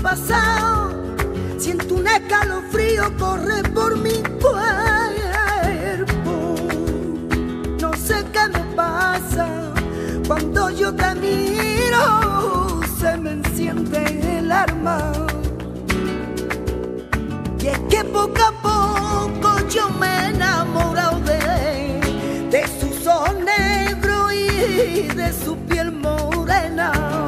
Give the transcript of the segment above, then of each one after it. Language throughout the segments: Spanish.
pasado, siento un escalofrío corre por mi cuerpo. No sé qué me pasa, cuando yo te miro se me enciende el alma. Y es que poco a poco yo me he enamorado de sus ojos negros y de su piel morena,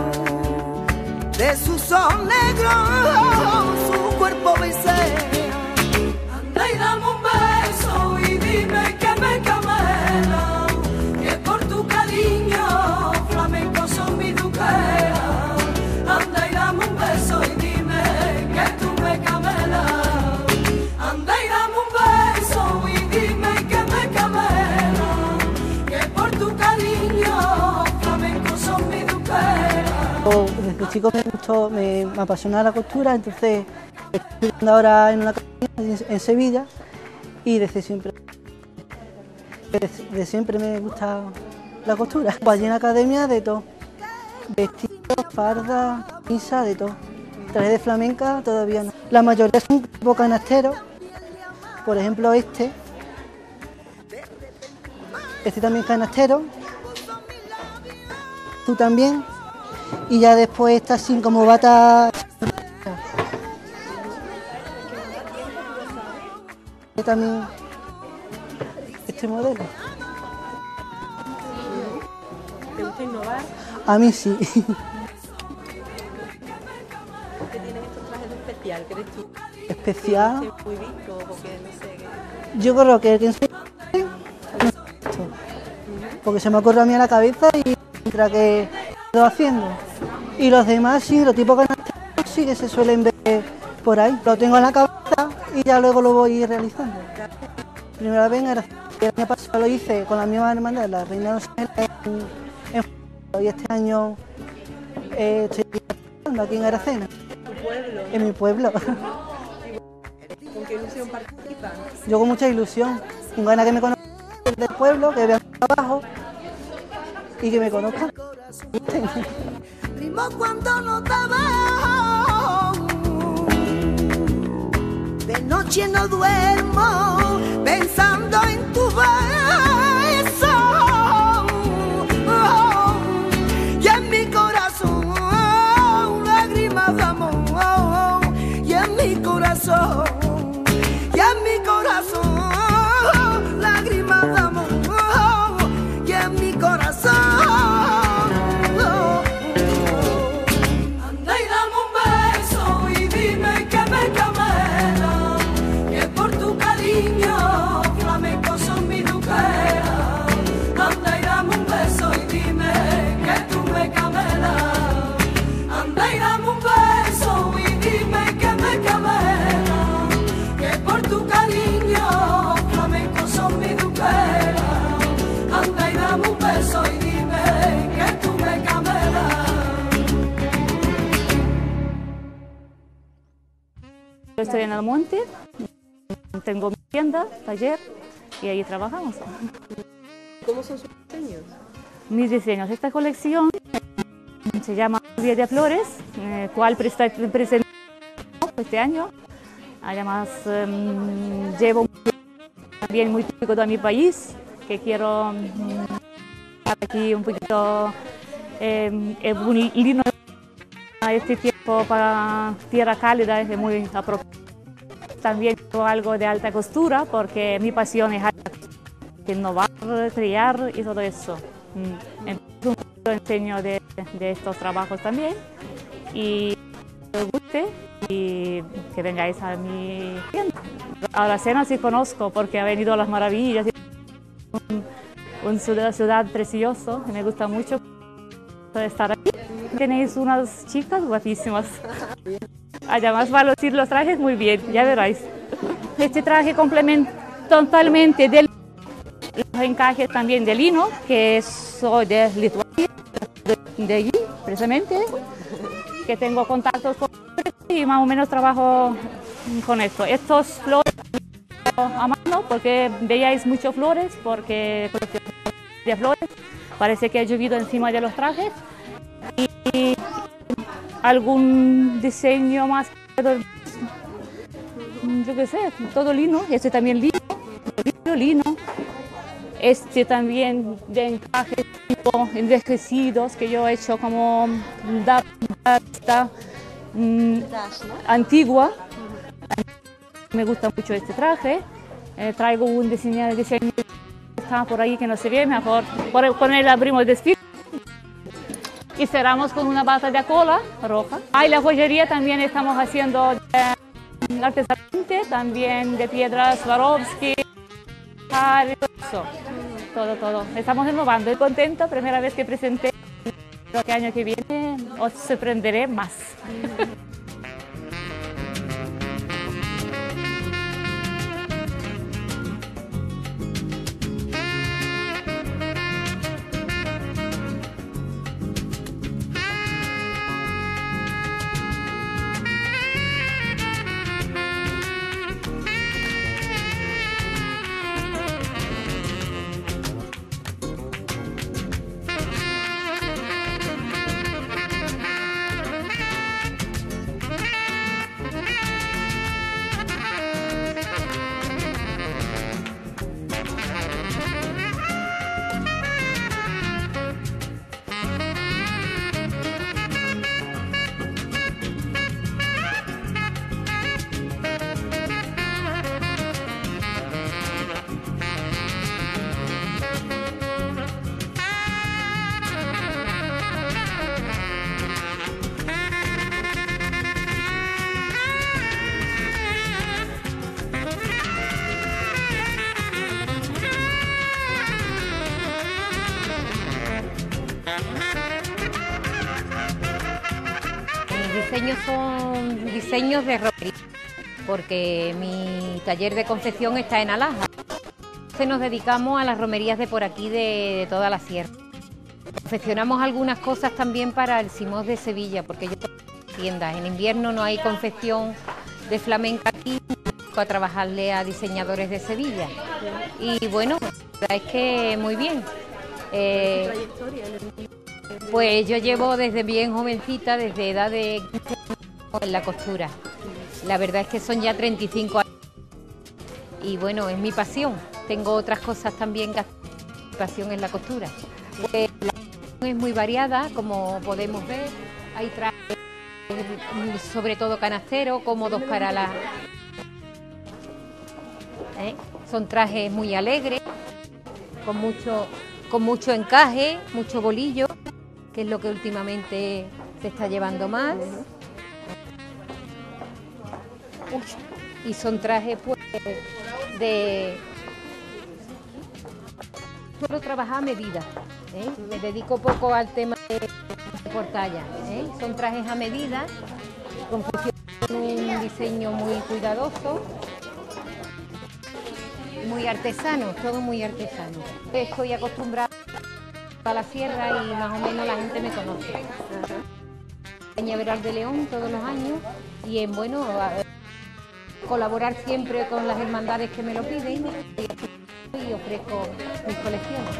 de sus ojos negros, su cuerpo besea. Anda y dame un beso y dime que me camela, que por tu cariño flamenco son mi duquera. Anda y dame un beso y dime que tú me camelas. Anda y dame un beso y dime que me camela, que por tu cariño flamenco son mi duquera. Desde chico me gustó, me apasionaba la costura, entonces estoy estudiando ahora en una academia en Sevilla y desde siempre me gusta la costura. Pues allí en la academia de todo, vestidos, fardas, camisa, de todo. Trajes de flamenca todavía no. La mayoría son tipo canasteros, por ejemplo este también canastero, tú también. Y ya después está así como bata. También este modelo. ¿Te gusta innovar? A mí sí. ¿Qué tienes estos trajes de especial? ¿Crees tú? Especial. ¿Que muy visto o que no sé? Yo creo que el que enseña porque se me ocurre a mí a la cabeza y mientras que lo haciendo. Y los demás sí, los tipos canasteros sí que se suelen ver por ahí. Lo tengo en la cabeza y ya luego lo voy realizando. Primera vez el año pasado lo hice con la misma hermandad, la Reina de los Ángeles y este año estoy aquí en Aracena. ¿Tu pueblo? En mi pueblo. ¿Con qué ilusión participas? Yo con mucha ilusión, con ganas que me conozcan del pueblo, que vean mi trabajo y que me conozcan. Primo, cuando no te veo, de noche no duermo pensando en tu beso, y en mi corazón lágrimas de amor, y en mi corazón, y en mi corazón lágrimas de amor, y en mi corazón. Flamenco son mi duquera. Anda y dame un beso y dime que tú me camelas. Anda y dame un beso y dime que me camelas, que por tu cariño flamenco son mi duquera. Anda y dame un beso y dime que tú me camelas. Yo estoy en Almonte. Tengo mi tienda, taller, y ahí trabajamos. ¿Cómo son sus diseños? Mis diseños. Esta colección se llama Día de Flores, cual presento este año. Además, llevo también muy típico de mi país, que quiero aquí un poquito un lino a este tiempo para tierra cálida, es muy apropiado. También hago algo de alta costura porque mi pasión es innovar, crear y todo eso. Entonces un poquito enseño de estos trabajos también y que os guste y que vengáis a mi tienda. A Aracena sí conozco porque ha venido a las maravillas, una ciudad preciosa y me gusta mucho estar aquí. Tenéis unas chicas guapísimas. Además va a lucir los trajes muy bien, ya veréis. Este traje complementa totalmente los encajes también de lino, que soy de Lituania, de allí precisamente, que tengo contactos con y más o menos trabajo con esto. Estos flores a mano, porque veáis muchas flores, porque de flores parece que ha llovido encima de los trajes. Y algún diseño más, yo qué sé, todo lino, este también lino, este también de encajes tipo envejecidos que yo he hecho como esta antigua. Me gusta mucho este traje. Traigo un diseño que está por ahí que no se ve, mejor con él abrimos el desfile. Y cerramos con una bata de cola roja. Y la joyería también estamos haciendo artesanalmente, también de piedras Swarovski, todo. Estamos renovando. Estoy contenta, primera vez que presenté. Creo que el año que viene os sorprenderé más. Diseños son diseños de romería, porque mi taller de confección está en Alaja. Entonces nos dedicamos a las romerías de por aquí, de toda la sierra. Confeccionamos algunas cosas también para el Simós de Sevilla, porque yo tengo tiendas. En invierno no hay confección de flamenca aquí, a trabajarle a diseñadores de Sevilla. Y bueno, la verdad es que muy bien. Pues yo llevo desde bien jovencita, desde edad de 15 años en la costura. La verdad es que son ya 35 años. Y bueno, es mi pasión. Tengo otras cosas también que hacer. Mi pasión es la costura. Pues la pasión es muy variada, como podemos ver. Hay trajes, sobre todo canasteros, cómodos para la... Son trajes muy alegres, con mucho encaje, mucho bolillo, que es lo que últimamente se está llevando más. Y son trajes pues de... Suelo trabajar a medida, me dedico poco al tema de por talla. Son trajes a medida, con un diseño muy cuidadoso, muy artesano, todo muy artesano. Estoy acostumbrada a la sierra y más o menos la gente me conoce. Cañaveral de León todos los años y en bueno colaborar siempre con las hermandades que me lo piden y ofrezco mis colecciones.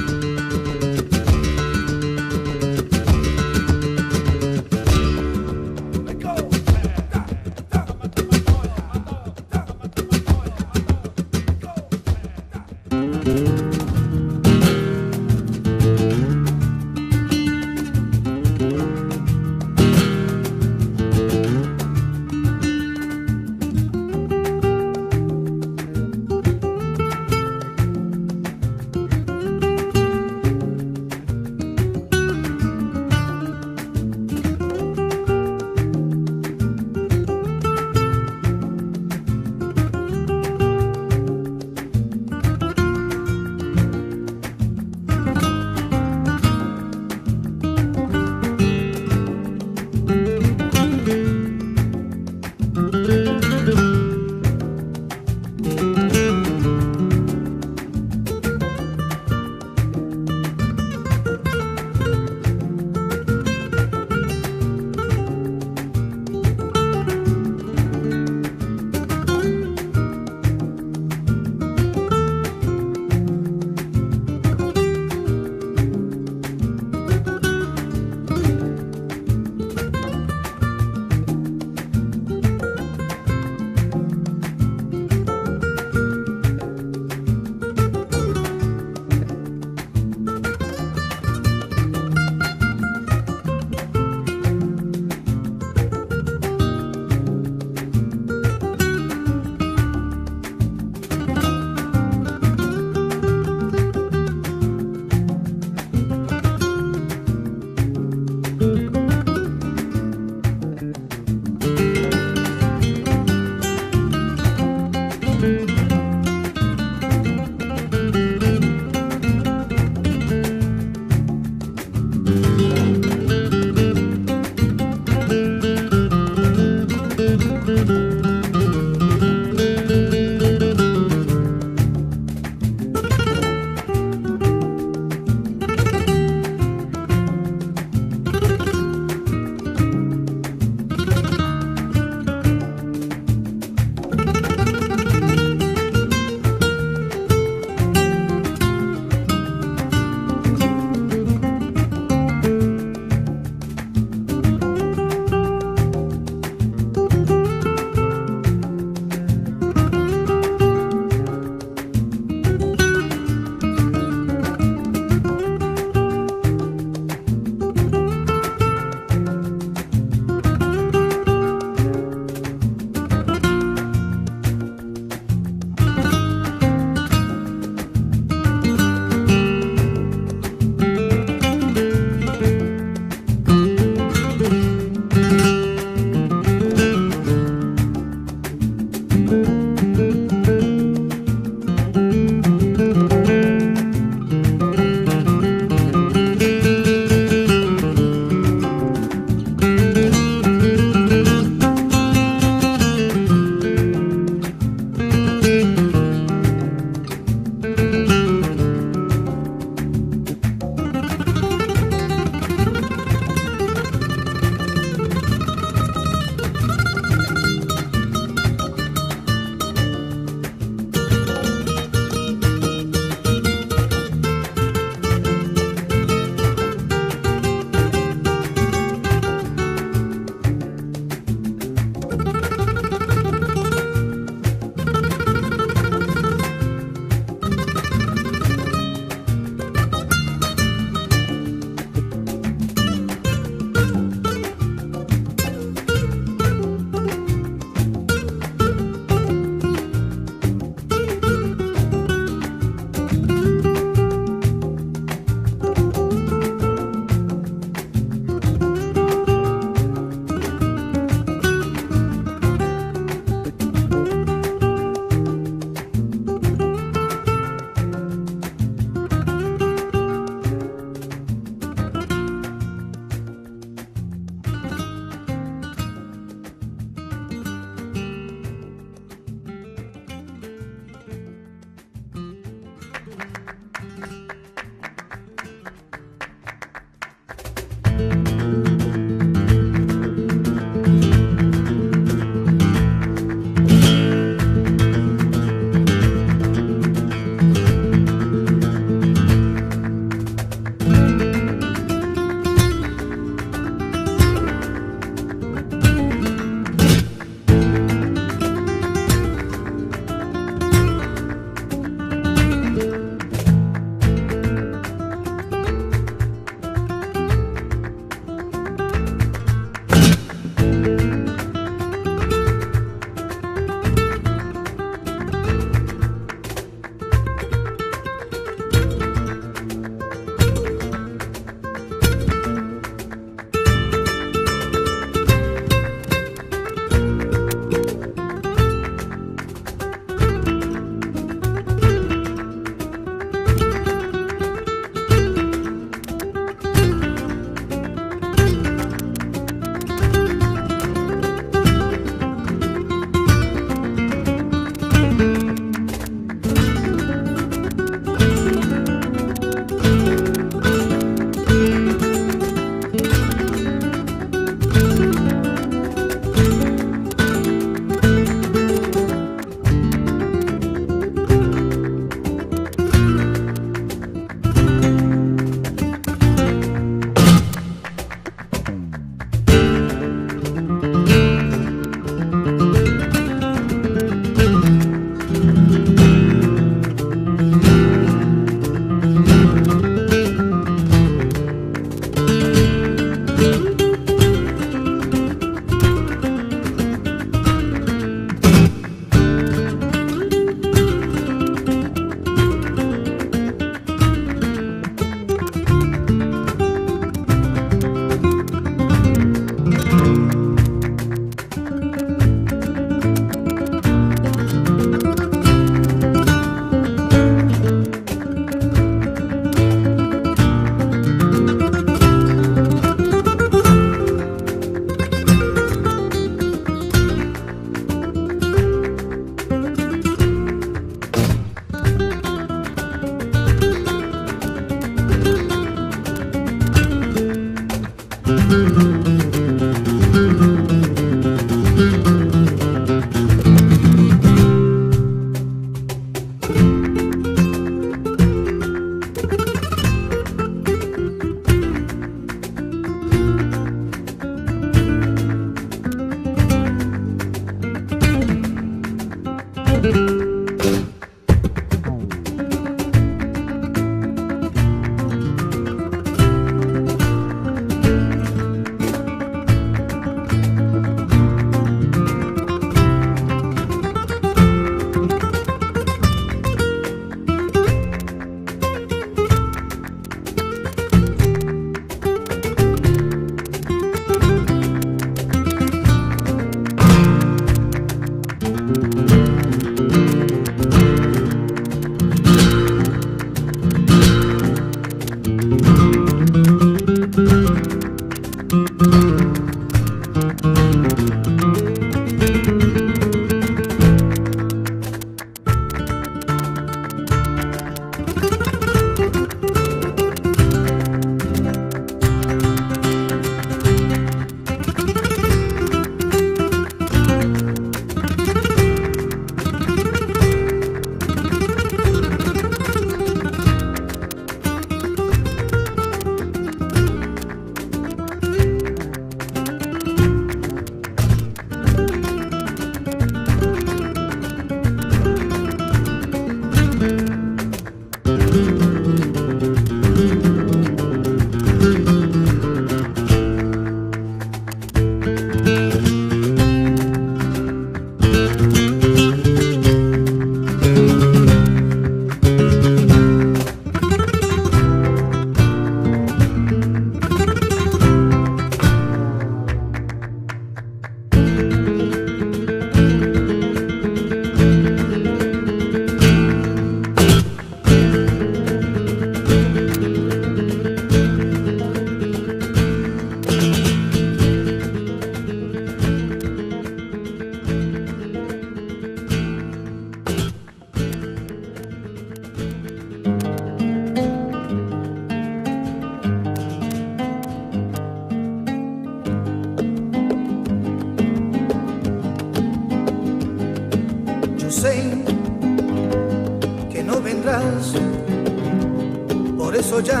por eso ya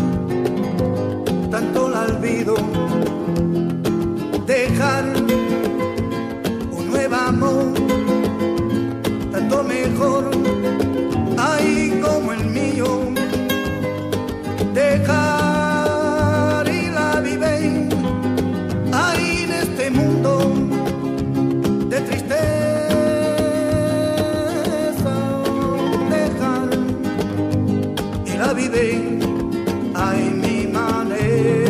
tanto la olvido. Dejar un nuevo amor, tanto mejor, ay como el mío. Dejar y la vive, ay en este mundo de tristeza. Dejar y la vive, ay mi manera.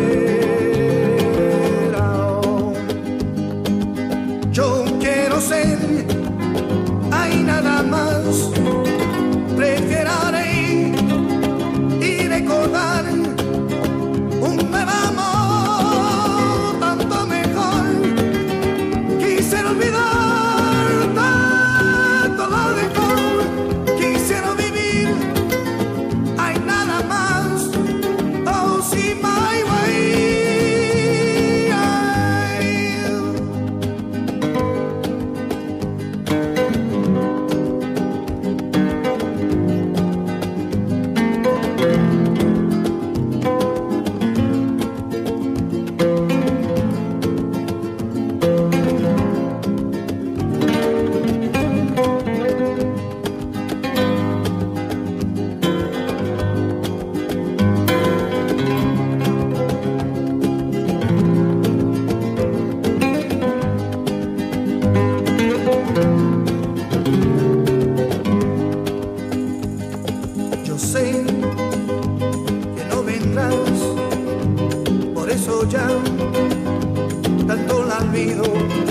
Yo quiero ser, ay nada más, preferiré y recordar un nuevo amor, tanto mejor. Quisiera olvidar tanto lo mejor, quisiera vivir, ay nada más, oh sí, my way. Yo sé que no vendrás, por eso ya tanto la olvido.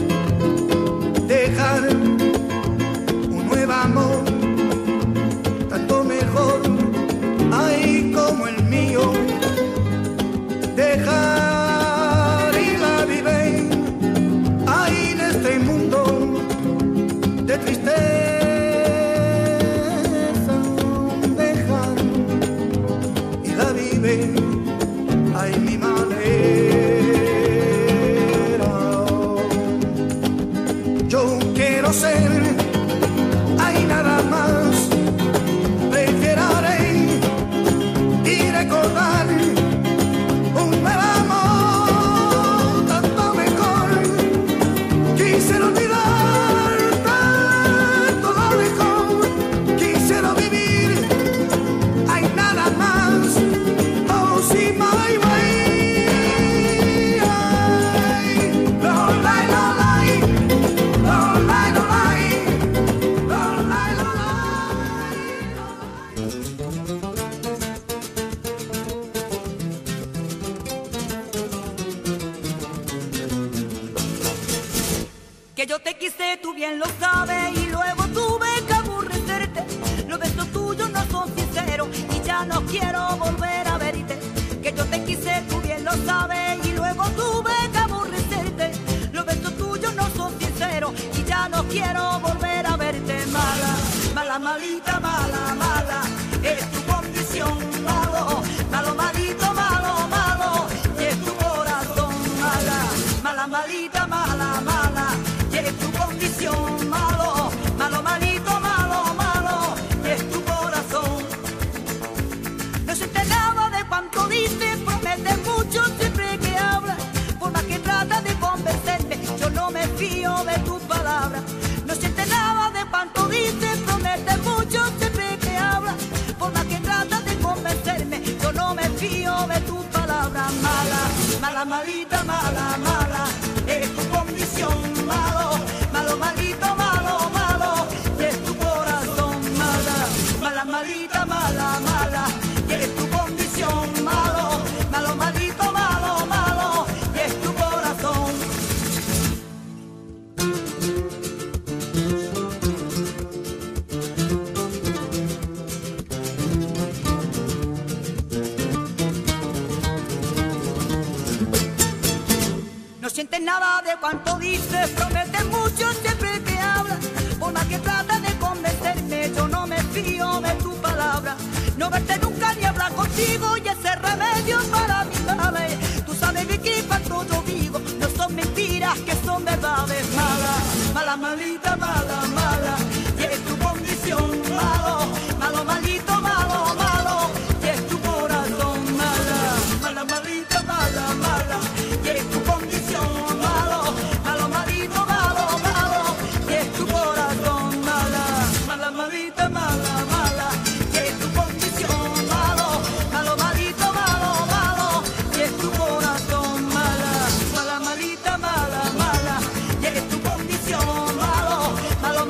Dejar un nuevo amor, tanto mejor, ay como el mío. Dejar y la vive, ay en este mundo de tristeza. Dejar y la vive, ay mi manera. Yo quiero ser, ay nada más, preferiré y recordar un nuevo amor, tanto mejor. Quisiera olvidar tanto lo mejor. quise, tú bien lo sabes, y luego tuve que aborrecerte. Los besos tuyos no son sinceros y ya no quiero volver a verte. Que yo te quise, tú bien lo sabes, y luego tuve que aborrecerte. Los besos tuyos no son sinceros y ya no quiero volver a verte. Mala, mala, malita, mala, mala, es tu condición. Malo, malo, malito, malo, malo, y es tu corazón. Mala, mala, malita, mala, mala, y es tu condición. Malo, malo, malito, malo, malo, y es tu corazón. No se te nada de cuanto dices, prometes mucho siempre que hablas. Por más que tratas de convencerme, yo no me fío de tus palabras. No sientes nada de cuanto dices, prometes mucho siempre que hablas. Por más que tratas de convencerme, yo no me fío de tus palabras. Mala, mala, malita, mala, mala, es tu condición. Malo, malo, malito, malo, malo, y es tu corazón. Mala, mala, malita, mala, mala, y es tu condición. Malo, malo, malito, malo, malo, y es tu corazón. No sientes nada de cuanto dices, prometes mucho siempre que hablas. Por más que tratas de convencerme, yo no me fío de tu palabra. No verte nunca ni hablar contigo y ese remedio para mi males. Tú sabes que cuando yo digo, no son mentiras, que son verdades. Mala, mala, malita, mala, mala, y es tu condición. Malo, malo, malito, malo, malo, y es tu corazón. Mala, mala, malita, mala, mala, y es tu condición. Malo, malo, malito, malo, malo, y es tu corazón. Mala, mala, malita, mala, mala, y es tu condición. Malo, malo, malito, malo, malo, y es tu corazón. Mala, mala, malita, mala, mala, y es tu condición. Malo, malo,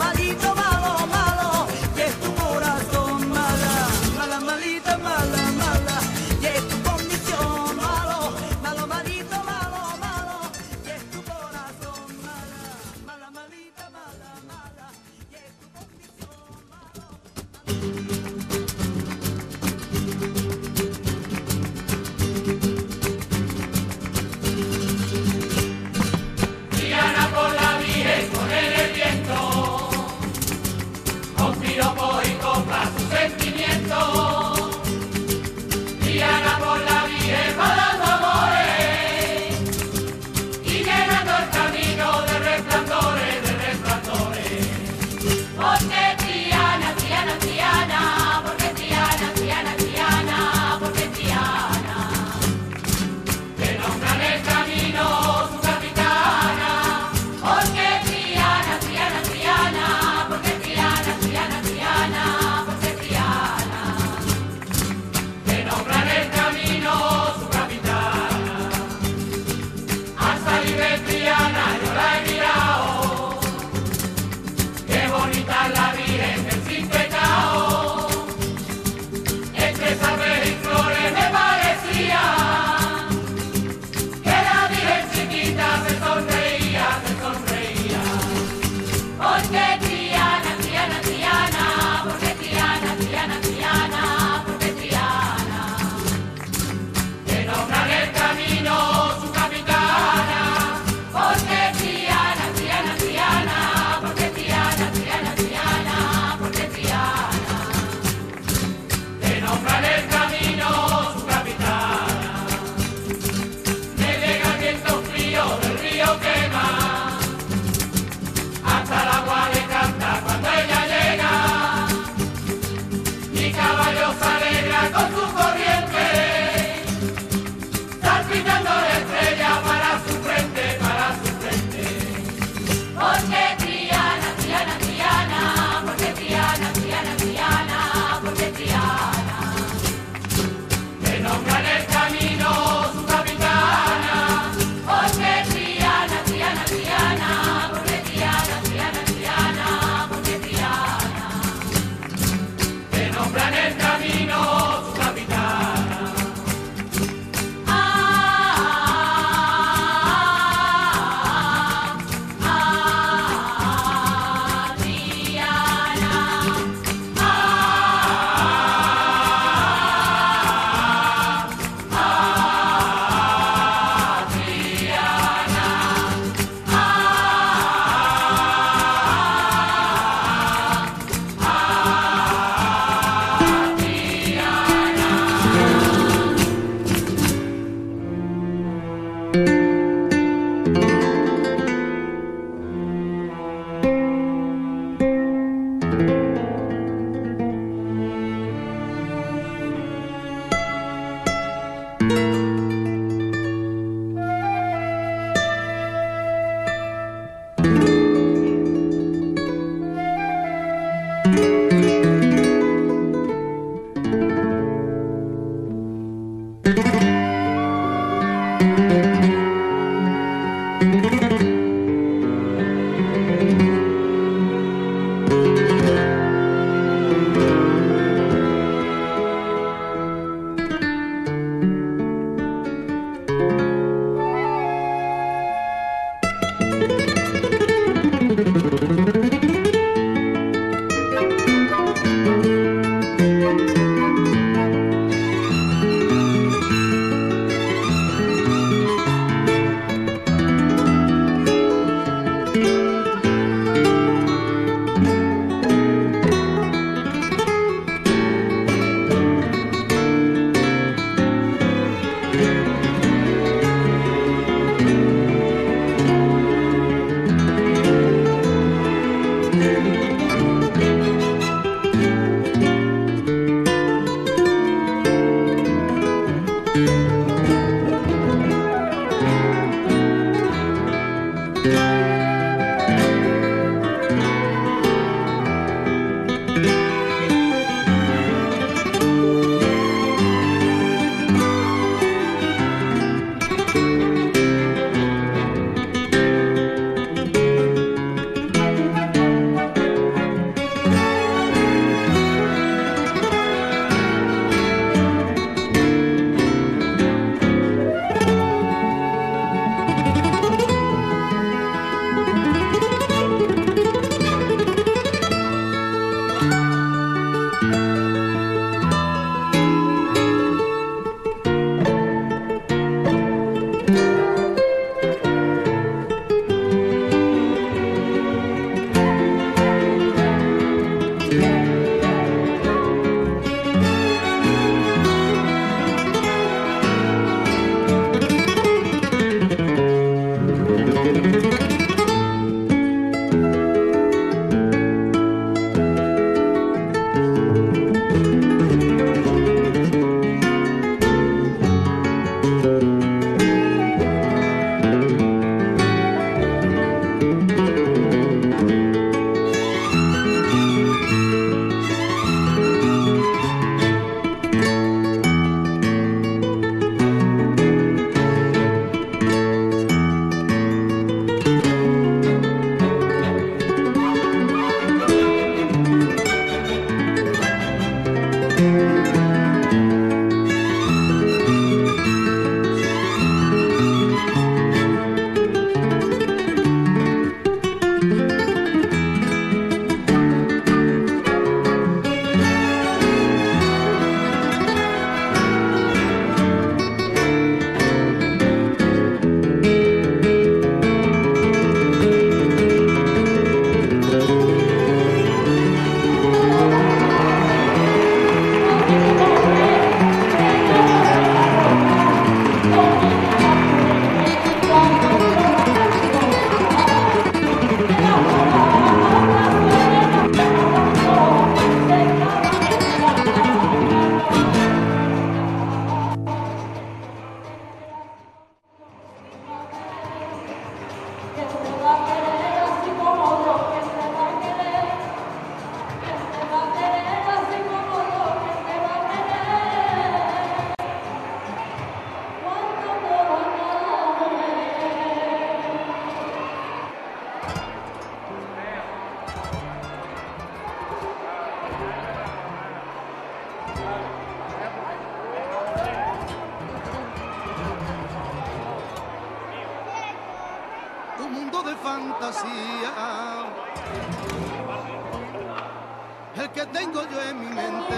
que tengo yo en mi mente.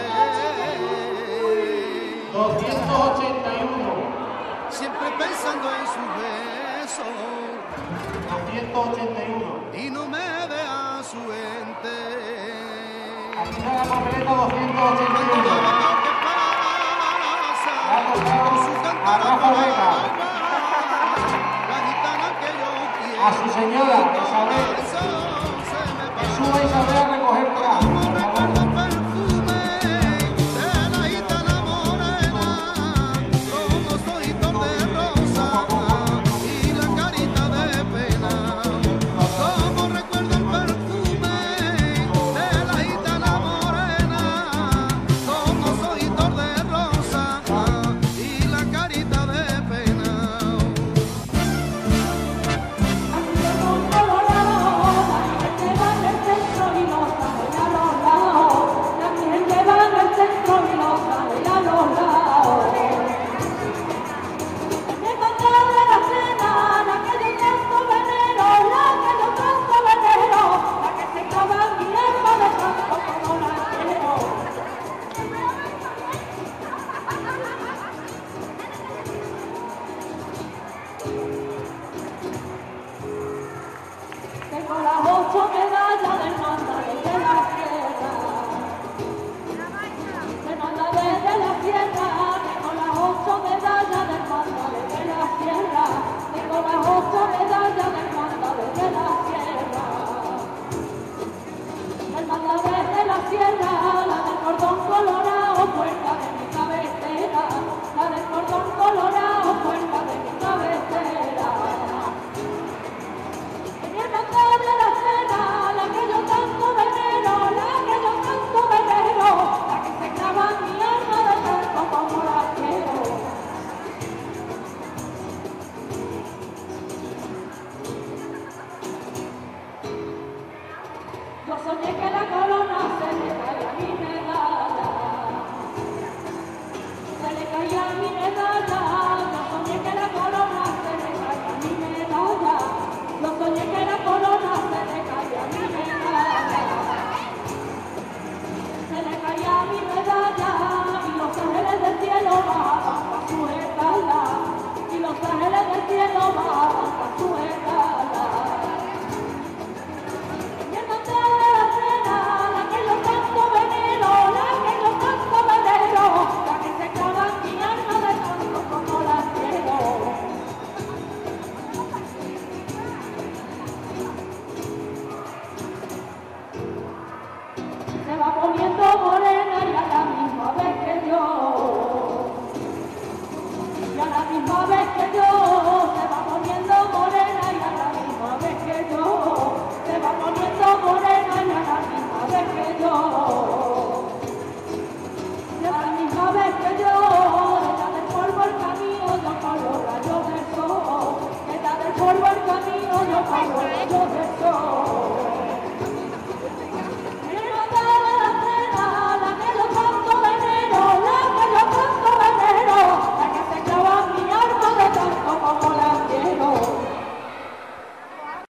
281. Siempre pensando en su beso. 281. Y no me deja su ente. Aquí está la papeleta 281. ¿Qué pasa? La ha tocado Con su a Rafa Vega. La gitana que yo quiero. A su señora, Isabel. Que suba Isabel a recoger por ahí. Como recuerdo el perfume de la gitana morena, con los ojitos de rosa y la carita de pena. Como recuerdo el perfume de la gitana morena, con los ojitos de rosa y la carita de pena. Tengo las 8 medallas del manda desde la sierra. Del manda desde la sierra. Tengo las 8 medallas del manda desde la sierra. Tengo las 8 medallas del manda desde la sierra. El manda desde la sierra, la del cordón colorado, puerta de mi cabecera. La del cordón colorado, puerta de mi cabecera. Mi hermandad de la cena, la que yo tanto venero, la que yo tanto venero, la que se clava en mi alma de tanto como la quiero. Yo soñé que la